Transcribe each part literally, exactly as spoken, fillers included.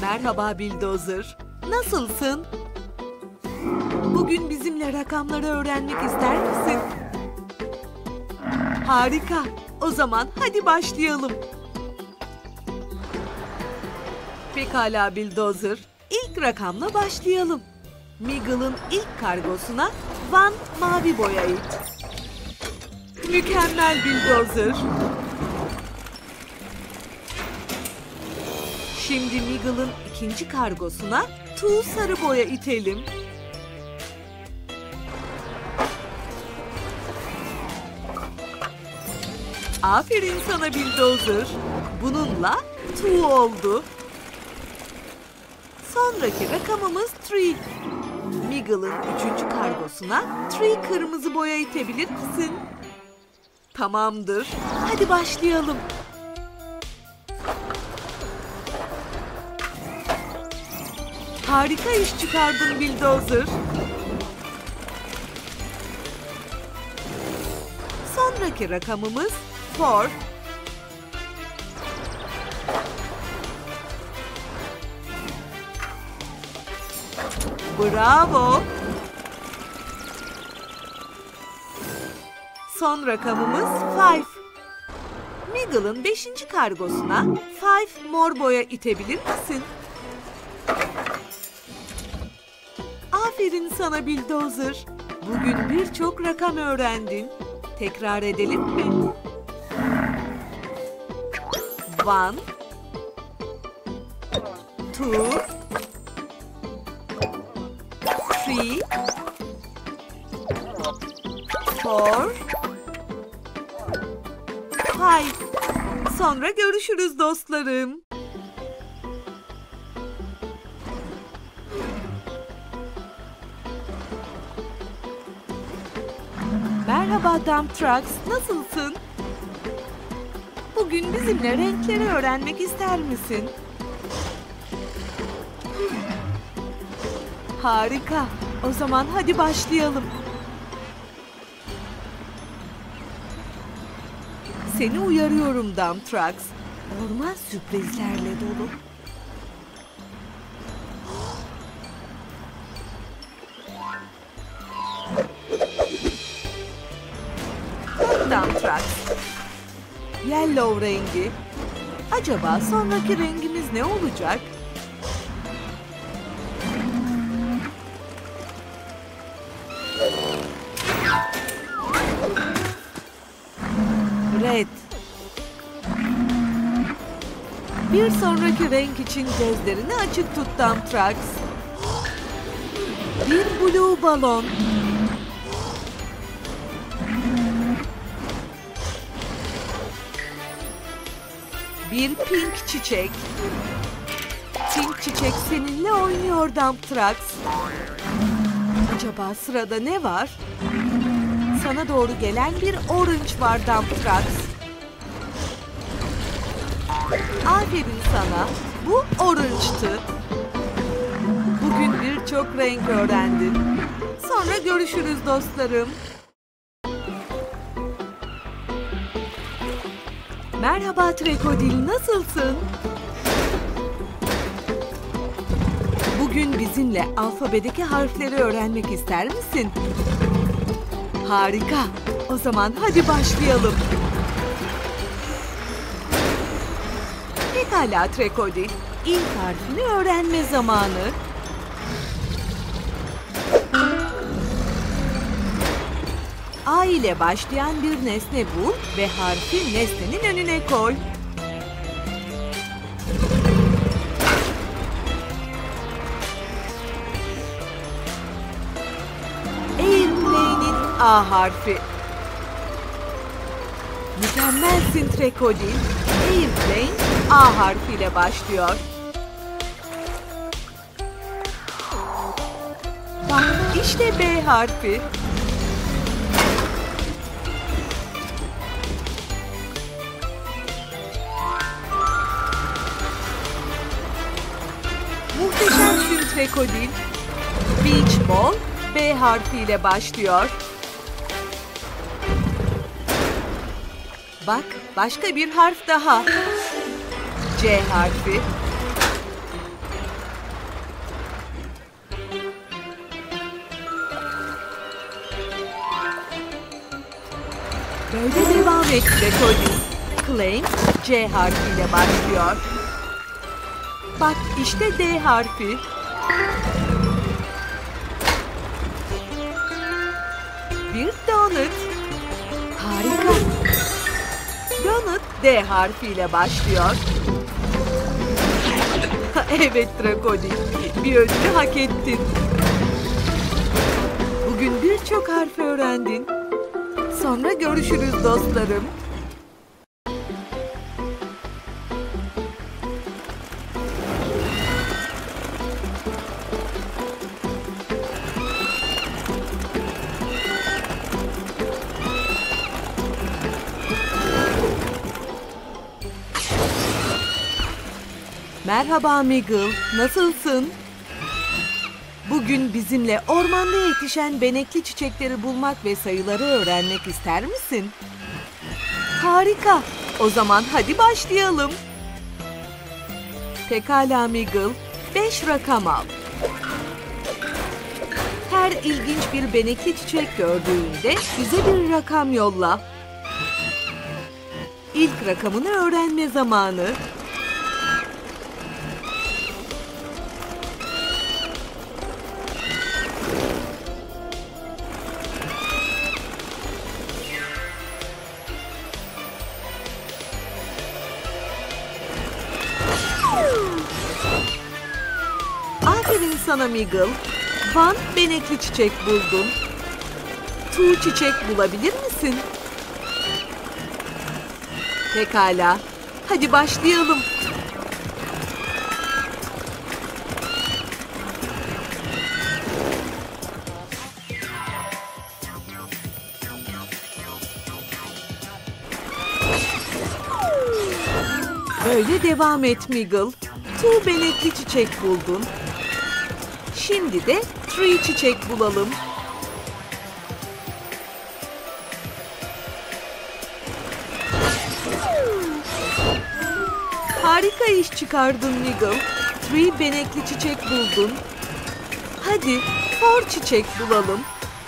Merhaba Bildozer. Nasılsın? Bugün bizimle rakamları öğrenmek ister misin? Harika. O zaman hadi başlayalım. Pekala Bildozer. İlk rakamla başlayalım. Meagle'ın ilk kargosuna Van mavi boya it. Mükemmel Bildozer. Şimdi Meagle'ın ikinci kargosuna Two sarı boya itelim. Aferin sana Bildozer. Bununla Two oldu. Sonraki rakamımız Three. Meagle'ın üçüncü kargosuna Three kırmızı boya itebilir misin? Tamamdır. Hadi başlayalım. Harika iş çıkardın Bildozer. Sonraki rakamımız Four. Bravo. Son rakamımız Five. Meagle'ın beşinci kargosuna Five mor boya itebilir misin? Aferin sana Bildozer. Bugün birçok rakam öğrendin. Tekrar edelim mi? One, two, three, four, five. Sonra görüşürüz dostlarım. Merhaba Dump Trucks, nasılsın? Bugün bizimle renkleri öğrenmek ister misin? Harika. O zaman hadi başlayalım. Seni uyarıyorum Dump Trucks. Orman sürprizlerle dolu. Dump Trucks. Yellow rengi. Acaba sonraki rengimiz ne olacak? Red. Bir sonraki renk için gözlerini açık tut Dump Trucks. Bir blue balon. Bir pink çiçek. Pink çiçek seninle oynuyor Dump Trucks. Acaba sırada ne var? Sana doğru gelen bir orange var Dump Trucks. Aferin sana. Bu orange'tı. Bugün birçok renk öğrendin. Sonra görüşürüz dostlarım. Merhaba Trekodil, nasılsın? Bugün bizimle alfabedeki harfleri öğrenmek ister misin? Harika. O zaman hadi başlayalım. Pekala Trekodil. İlk harfini öğrenme zamanı. A ile başlayan bir nesne bul ve harfi nesnenin önüne koy. Airplane'in A harfi. Mükemmelsin Trekodil. Airplane A harfiyle başlıyor. Bak işte B harfi. Muhteşemsin Trekodil. Beach ball B harfiyle başlıyor. Bak, başka bir harf daha. C harfi. Böyle devam et Cody. Claim C harfiyle başlıyor. Bak işte D harfi. Bir donut. Harika. Donut D harfiyle başlıyor. Evet Drakodi, bir ödülü hak ettin. Bugün birçok harf öğrendin. Sonra görüşürüz dostlarım. Merhaba Miguel, nasılsın? Bugün bizimle ormanda yetişen benekli çiçekleri bulmak ve sayıları öğrenmek ister misin? Harika, o zaman hadi başlayalım. Pekala Miguel, beş rakam al. Her ilginç bir benekli çiçek gördüğünde bize bir rakam yolla. İlk rakamını öğrenme zamanı. Aferin sana Miguel. Van benekli çiçek buldun. Tu çiçek bulabilir misin? Pekala. Hadi başlayalım. Böyle devam et Miguel. Tu benekli çiçek buldun. Şimdi de tree çiçek bulalım. Harika iş çıkardın Miguel. Tree benekli çiçek buldun. Hadi four çiçek bulalım.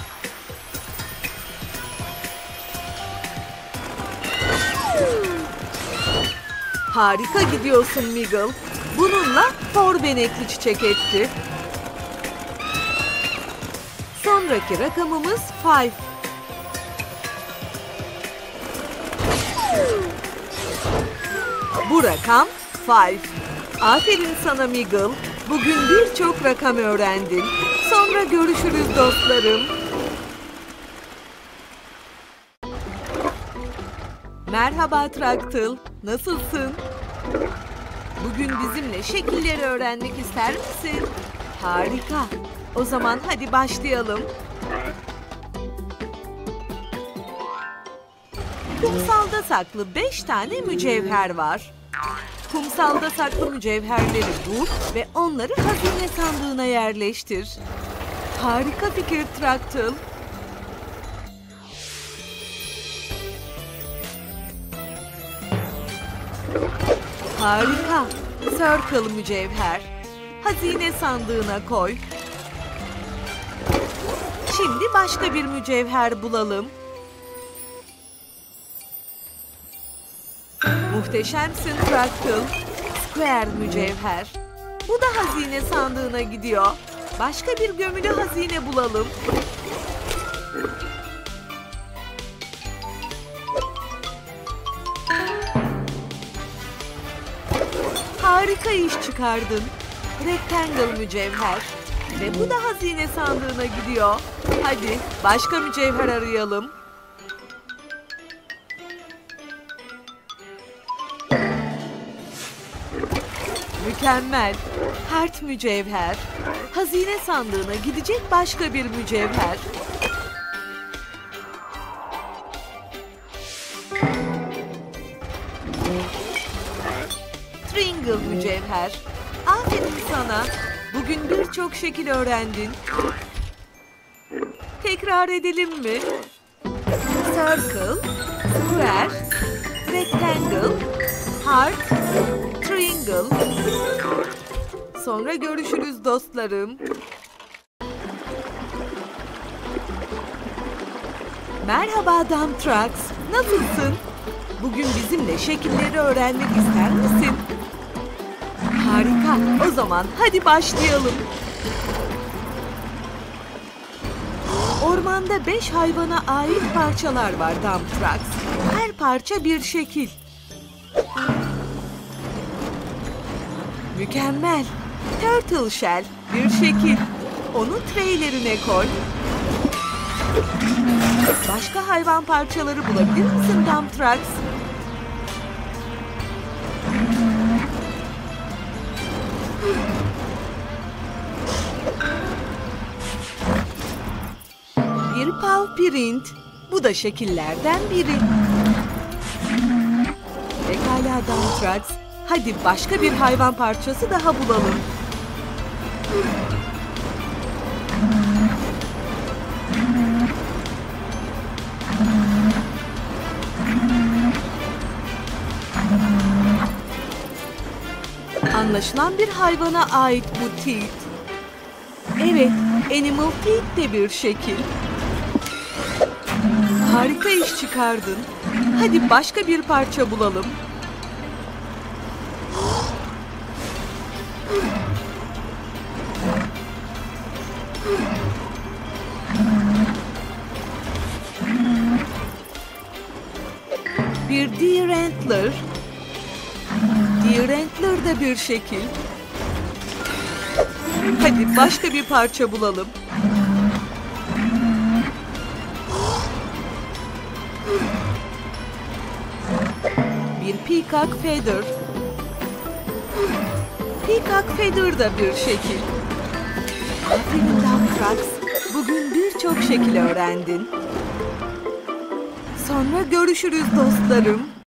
Harika gidiyorsun Miguel. Bununla four benekli çiçek etti. Sonraki rakamımız five. Bu rakam five. Aferin sana Miguel. Bugün birçok rakam öğrendin. Sonra görüşürüz dostlarım. Merhaba Traktil. Nasılsın? Bugün bizimle şekilleri öğrenmek ister misin? Harika. O zaman hadi başlayalım. Kumsalda saklı beş tane mücevher var. Kumsalda saklı mücevherleri bul ve onları hazine sandığına yerleştir. Harika fikir Traktil. Harika. Circle mücevher. Hazine sandığına koy. Şimdi başka bir mücevher bulalım. Muhteşemsin Traktil. Square mücevher. Bu da hazine sandığına gidiyor. Başka bir gömülü hazine bulalım. Harika iş çıkardın. Rectangle mücevher. Ve bu da hazine sandığına gidiyor. Hadi başka mücevher arayalım. Mükemmel. Heart mücevher. Hazine sandığına gidecek başka bir mücevher. Triangle mücevher. Aferin sana. Bugün birçok şekil öğrendin. Tekrar edelim mi? Circle, square, rectangle, heart, triangle. Sonra görüşürüz dostlarım. Merhaba Dump Trucks. nasılsın? Bugün bizimle şekilleri öğrenmek ister misin? Harika, o zaman hadi başlayalım. Ormanda beş hayvana ait parçalar var Dump Trucks. Her parça bir şekil. Mükemmel. Turtle Shell bir şekil. Onu treylerine koy. Başka hayvan parçaları bulabilir misin Dump Trucks? Bir paw print. Bu da şekillerden biri. Pekala Dump Trucks. Hadi başka bir hayvan parçası daha bulalım. Anlaşılan bir hayvana ait bu teeth. Evet, animal teeth de bir şekil. Harika iş çıkardın. Hadi başka bir parça bulalım. Bir deer antler. Deer antler da bir şekil. Hadi başka bir parça bulalım. Bir peacock feather. Peacock feather da bir şekil. Aferin Dump Trucks. Bugün birçok şekil öğrendin. Sonra görüşürüz dostlarım.